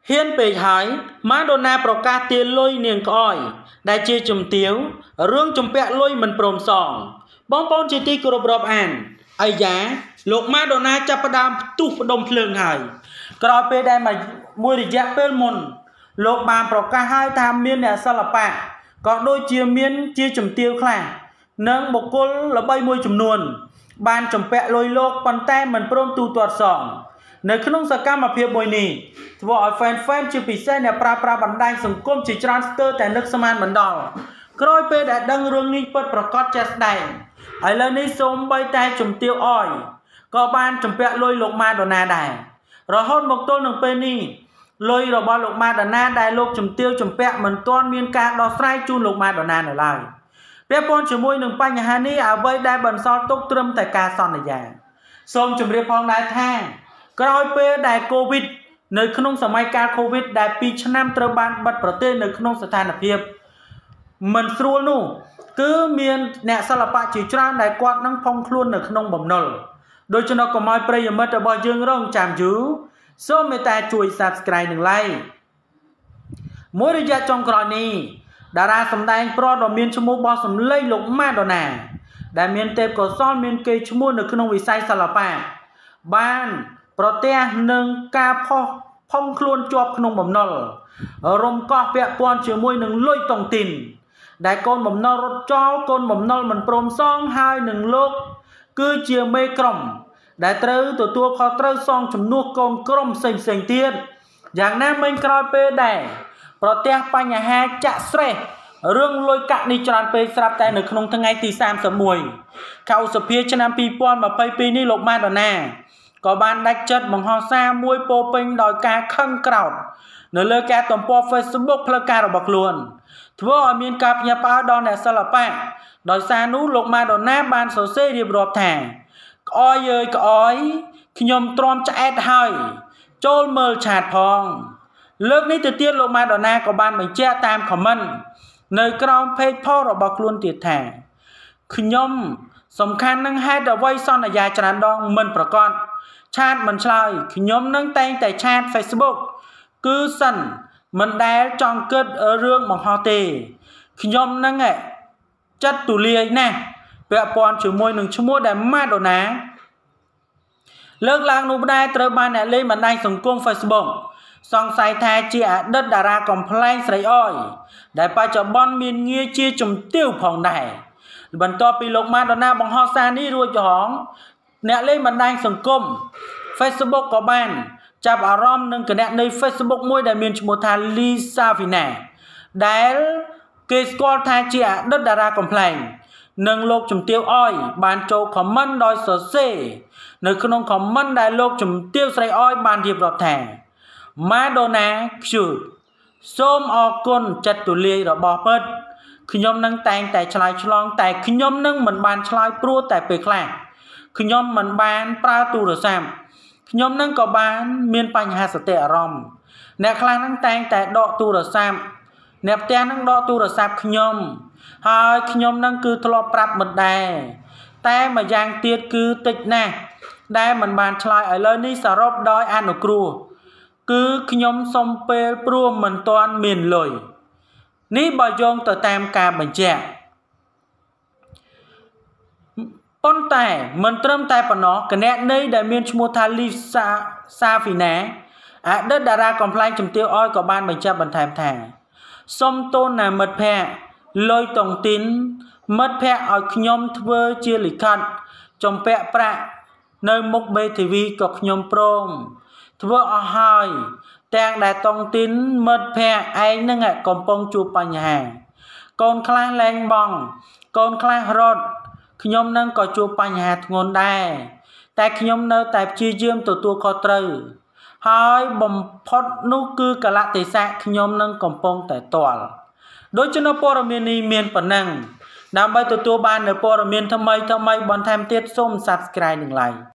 hiên bề hái Madonnaប្រកាសទាលុយនាងក្អយដែលជាជំទាវរឿងជំពាក់លុយមិនព្រមសងបងប្អូនជាទីគោរពរាប់អានអាយ៉ាលោក Madonna ចាប់ផ្ដើមផ្ទុះផ្ដុំភ្លើងហើយក្រោយពេលដែលមួយរយៈពេលមុនលោកបានប្រកាសឲ្យថាមានអ្នកសិល្បៈក៏ដូចជាមានជាជំទាវខ្លះនិងបុគ្គលល្បីមួយចំនួនបានជំពាក់លុយលោកប៉ុន្តែមិនព្រមទូទាត់សងនៅក្នុងសកម្មភាពមួយនេះធ្វើឲ្យ fan ជាពិសេសអ្នកប្រើប្រាស់បណ្ដាញសង្គមជាច្រើនស្ទើរតែនឹកស្មានបណ្ដោះក្រោយពេលដែលដឹងរឿងនេះពិតប្រាកដជាក់ស្ដែងឥឡូវនេះសូម្បីតែជំទាវអយក៏បានជំពាក់លុយលោក Madonna ដែររហូតមកទល់នឹងពេលនេះលុយរបស់លោក Madonna ដែលលោកជំទាវជំពាក់មិនទាន់មានការដោះស្រាយជូនលោក Madonna នៅឡើយពាក់ព័ន្ធជាមួយនឹងបញ្ហានេះអ្វីដែលបន្សល់ទុកត្រឹមតែការសន្យាសូមជម្រាបផងដែរថាក្រោយពេលដែល COVID នៅក្នុងសម័យកាល COVID ដែល2ឆ្នាំត្រូវបានបិទប្រទេសនៅក្នុងស្ថានភាពមិនស្រួលនោះគឺមានអ្នកសិល្បៈជាច្រើនដែលគាត់នឹងផុងខ្លួននៅក្នុងបំណុលដូច្នោះកុំឲ្យប្រិយមិត្តរបស់យើងរងចាំយូរសូមមេត្តាជួយ Subscribe និង Like មួយរយៈចុងក្រោយនេះតារាសម្ដែងប្រុសដ៏មានឈ្មោះបោះសម្លេងលោក Madonna ដែលមានទេពកោសល្យមានកេរ្តិ៍ឈ្មោះនៅក្នុងវិស័យសិល្បៈបានប្រទះនឹងការផុងខ្លួនជាប់ក្នុងបំណុលរំកោះពាក់ព័ន្ធជាមួយនឹងលុយតុងទីនដែលកូនបំណុលរត់ចោលកូនបំណុលមិនព្រមសងហើយនឹងលោកគឺជាមេក្រុមដែលត្រូវទទួលខុសត្រូវសងជំនួសកូនក្រុមផ្សេងទៀតយ៉ាងណាមិញក្រោយពេលដែរប្រទះបញ្ហាចាក់ស្រេះរឿងលុយកាក់នេះច្រើនពេកស្រាប់តែនៅក្នុងថ្ងៃទី31ខែឧសភាឆ្នាំ2022នេះលោក Madonna ក៏បានដាច់ចិត្តបង្ហោះសារមួយពោពេញដោយការខឹងក្រោធនៅលើគេហទំព័រ Facebook ផ្លូវការរបស់ខ្លួនធ្វើឲ្យមានការភ្ញាក់ផ្អើលដល់អ្នកសិល្បៈដោយសារនោះលោក Madonna បានសរសេររៀបរាប់ថាក្អយអើយក្អយខ្ញុំទ្រាំឆ្អែតហើយចូលមើលឆាតផងលើកនេះទៅទៀតលោក Madonna ក៏បានបញ្ជាក់តាម comment នៅក្រោម page post របស់ខ្លួនទៀតថាខ្ញុំសំខាន់នឹងហេតុអ្វីសន្យាច្រើនដងមិនប្រកាសឆាតមិនឆ្លើយខ្ញុំនឹងតែងតែឆាត Facebook គឺសិនមិនដែលចង់គិតរឿងបង្ហោះទេខ្ញុំនឹងចិត្តទូលាយណាស់ពាក់ព័ន្ធជាមួយនឹងឈ្មោះដែល Madonna លើកឡើងនោះដែរត្រូវបានអ្នកលេងបណ្ដាញសង្គម Facebook សង្ស័យថាជាអតីតតារាកំ pl ែងស្រីអយដែលបច្ចុប្បន្នមានងារជាជំទាវផងដែរបន្ទាប់ពីលោក Madonna បង្ហោះសារនេះរួចចោលអ្នកលេងបណ្ដាញសង្គម Facebook ក៏បានចាប់អារម្មណ៍នឹងគណនី Facebook មួយដែលមានឈ្មោះថា Lisa Vina ដែលគេស្គាល់ថាជាអតីតតារាកំ pl ែងនិងលោកជំទាវអយបានចូល comment ដោយសរសេរនៅក្នុង comment ដែលលោកជំទាវស្រីអយបានរៀបរាប់ថា Madonna cute សូមអរគុណចិត្តទូលាយរបស់ពិតខ្ញុំនឹងតែងតែឆ្លើយឆ្លងតែខ្ញុំនឹងមិនបានឆ្លើយព្រោះតែពេលខ្លះខ្ញុំមិនបានប្រើទូរស័ព្ទខ្ញុំនឹងក៏បានមានបញ្ហាសតិអារម្មណ៍អ្នកខ្លះនឹងតែងតែដកទូរស័ព្ទអ្នកផ្ទះនឹងដកទូរស័ព្ទខ្ញុំហើយខ្ញុំនឹងគឺធ្លាប់ប្រាប់មិនដែរតែម្យ៉ាងទៀតគឺតិចណាស់ដែលមិនបានឆ្លើយឥឡូវនេះសរុបដោយអនុគ្រោះគឺខ្ញុំសុំពេលព្រោះមិនទាន់មានលុយនេះបើយោងទៅតាមការបញ្ជាក់ប៉ុន្តែមិនត្រឹមតែប៉ុណ្ណោះគណនីដែលមានឈ្មោះថា Lisa Vina អតីតតារាកំ pl ែងជំទាវអយក៏បានបញ្ជាក់បន្ថែមថាសុំទោសណាមិត្តភក្តិលុយតុងទីនមិត្តភក្តិឲ្យខ្ញុំធ្វើជាលិខិតចំពាក់ប្រាក់នៅមុខ BTV ក៏ខ្ញុំព្រមធ្វើអស់ហើយទាំងដែលតុងទីនមិត្តភក្តិឯងនឹងកំពុងជួបបញ្ហាកូនខ្លះលែងបងកូនខ្លះរត់ខ្ញុំនឹងក៏ជួបបញ្ហាធ្ងន់ដែរតែខ្ញុំនៅតែព្យាយាមទទួលខុសត្រូវហើយបំផុតនោះគឺកលៈទេសៈខ្ញុំនឹងកំពុងតែទាល់ដូច្នេះព័ត៌មាននេះមានប៉ុណ្ណឹងដើម្បីទទួលបាននូវព័ត៌មានថ្មីបន្ថែមទៀតសូម Subscribe និង Like